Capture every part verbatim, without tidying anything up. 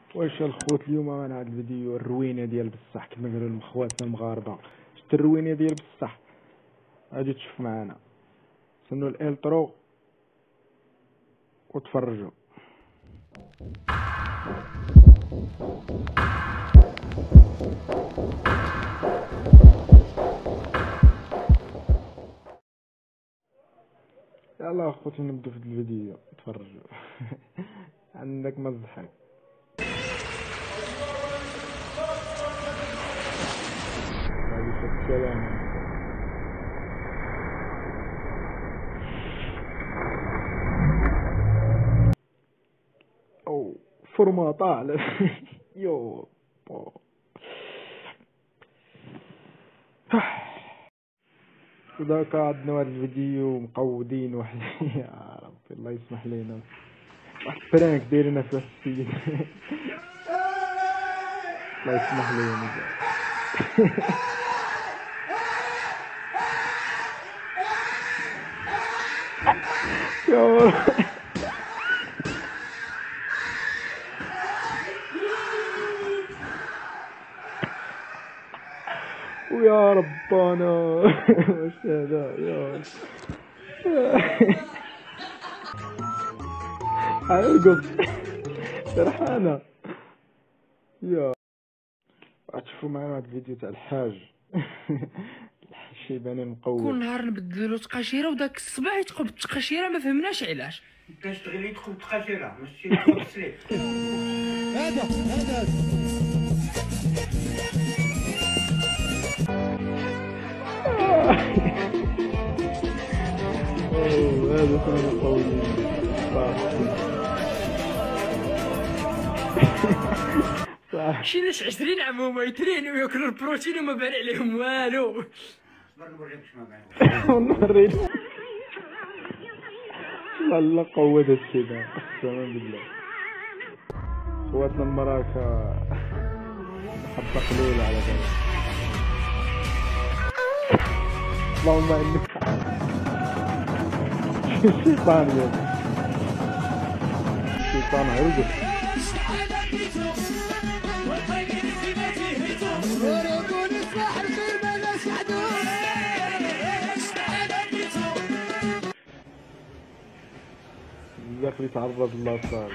واش الخوت اليوم معنا هذا الفيديو الروينه ديال بصح كما قالوا لهم خواتنا المغاربه. شفت الروينه ديال بصح غادي تشوف معنا. سنوا الانترو وتفرجوا. يلا اخوتي نبدو في الفيديو تفرجوا. عندك ما تضحك. السلام. او فورما طالع. يو وداك عندنا واحد الفيديو مقودين واحد. يا ربي الله يسمح لينا. واحد برانك دايرينها في واحد السيد. الله يسمح لينا. يا ويا ربانا. واش هذا يا ارقص فرحانة. يا غتشوفوا معنا هاد الفيديو تاع الحاج. الشيباني المقود. كل نهار نبدلو تقاشيره وداك الصباح يتقلب التقاشيره ما فهمناش علاش. باش تغلي تقلب التقاشيره ماشي تقلب السليب. هذا هذا هذا كان قوي. صح. شي ناس عشرين عام هما يترينوا وياكلوا البروتين وما بان عليهم والو. صبر نوريك شنو بان. نوريك. والله قوة هادشي دا اقسما بالله. خواتنا المراكا حبة قليلة على بالك. اللهم انك الشيطان يا الشيطان هرقل. بزاف يتعرض للاصال.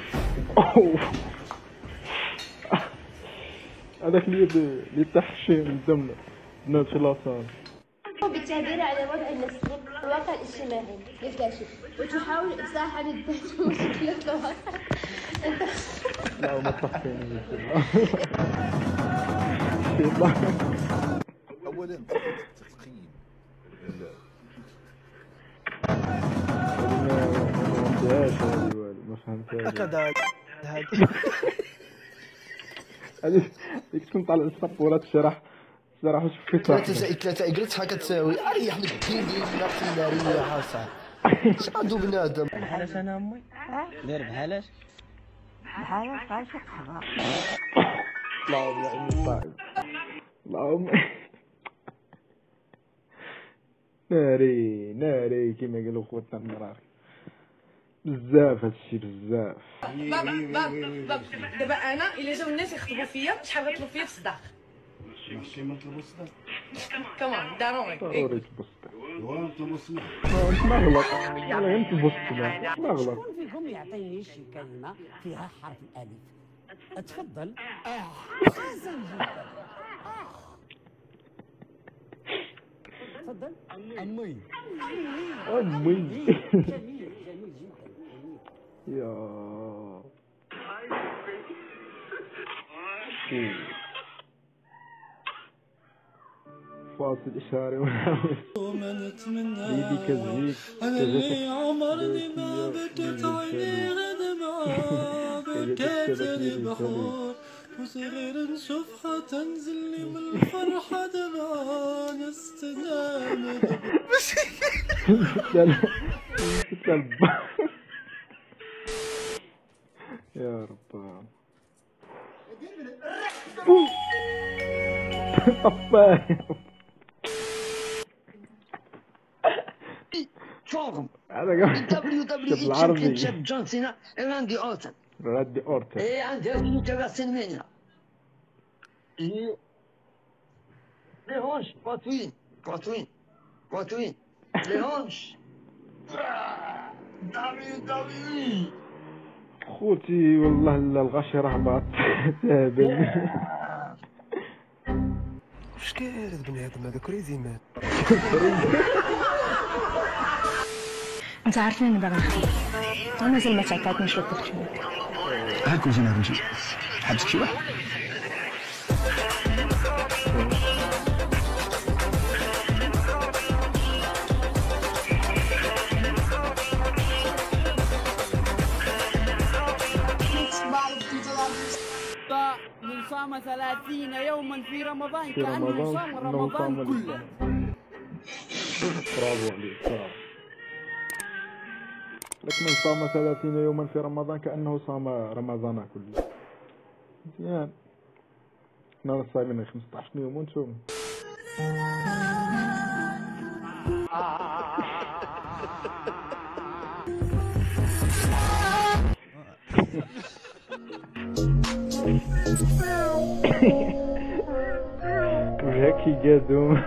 هذاك اليد اللي تحشي من الدم بنات في لاصال. بالتعبير على وضع النفسي في الواقع الاجتماعي للكاشف وتحاول إصلاح هذه المشكلة في الواقع. لا ما تحكيني بالله. اولا تقييم ما فهمتهاش ما فهمتهاش هكذا هذيك ديك كنت طالع السبورات الشرح شرح واش في ثلاثة زائد ثلاثة جلس هكا تساوي اريح من الدين ديال النفس النارية حاصة. شادو بنادم بحالاش انا امي داير بحالاش بحالاش عايشة قحبة. اللهم يا امي صاحب. اللهم ناري ناري كيما قالوا خوتنا المراكي. بزاف هادشي بزاف. بابا بابا بابا دابا انا الا جاو الناس يخطبوا فيا شحال غيطلبوا فيا في الصداق؟ ماشي ما نطلبوا الصداق. كمان ضروري. ضروري تبسط. ايوا نطلبوا السماح. ما غلط. انا غير تبسط ما غلط. شكون فيكم يعطيني شي كلمة فيها حرف الألف؟ تفضل. حسن جدا. تفضل. أمي. امي. جميل جميل جدا. يا فاصل إشاري بيدي كزيك اللي عمرني ما بدت عيني غدا معاه بدت البحور وصغير نشوفها تنزلني من الفرحة دمعة نستنام. يا رب طفاي. شوفهم هذا دبليو دبليو اي تشامبيون جون سينا راندي اورتن غادي اورتر. ايه عندها متابع سينمائي. ايه لي هونش باتوين باتوين باتوين لي هونش. دافي دافي خوتي والله لا الغاشي راه باط تهبل. واش كاين هذا البنادم هذا كريزي مان. انت عارفين اني باغي نخلف ومازال ما تعطاتنيش لوبورتونيتي. هاكم جينا نمشي حبسك شي واحد. من صام ثلاثين يوما في رمضان في كأنه رمضان صام كأنه رمضان صام كله. برافو عليك برافو. لك من صام ثلاثين يوما في رمضان كأنه صام رمضان كله. مزيان. حنا صايمين خمسطاش يوم وانتم. وجهك يقادم.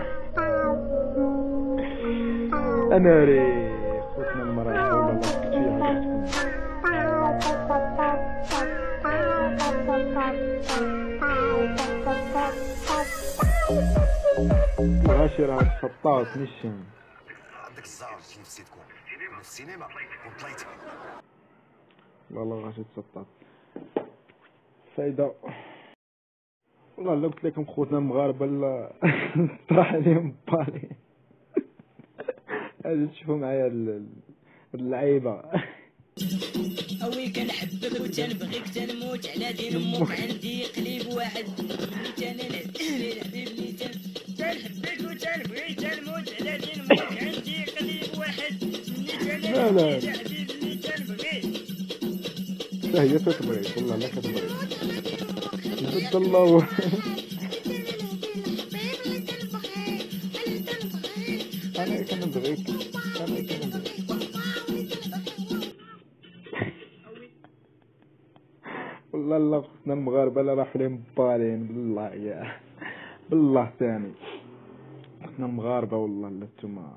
انا ري خوتنا المراه ولا الله تكفيها. غاشي راه خطاط نشان. عندك الزهر شي نفسي تكون في السينما كون طليت. والله غاشي تسطات. فايدة. والله لو قلت لكم خوتنا المغاربة لا طرح عليهم بالي. هذا تشوفوا معايا اللعيبة. أوي كنحبك وتنبغيك تنموت على دين أمك عندي قليب واحد حبيبني تنحبك وتنبغيك تنموت على دين أمك عندي قليب واحد لا لا حبيبني تنبغيك. لا هي تتبغيك والله لا كتبغيك. جد الله. أنا كنبغيك أنا كنبغيك. والله لا خصنا المغاربة لا راحوا لهم بالين بالله يا بالله ثاني. خصنا المغاربة والله لا نتوما.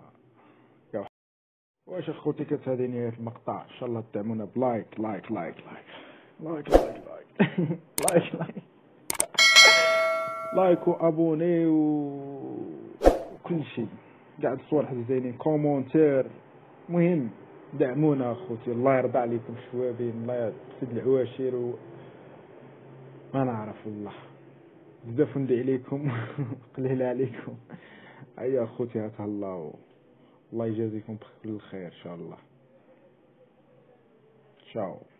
واش اخوتي كانت هذه نهاية المقطع. ان شاء الله تدعمونا بلايك لايك لايك لايك لايك لايك لايك لايك لايك لايك وابوني وكل شيء قاعد الصور زينين كومونتير. مهم دعمونا اخوتي. الله يرضى عليكم شوابين. الله يسد العواشر و ما نعرف والله بزاف ندعي عليكم قليل عليكم. ايا اخوتي هتهلاو. الله يجازيكم بكل الخير ان شاء الله. تشاو.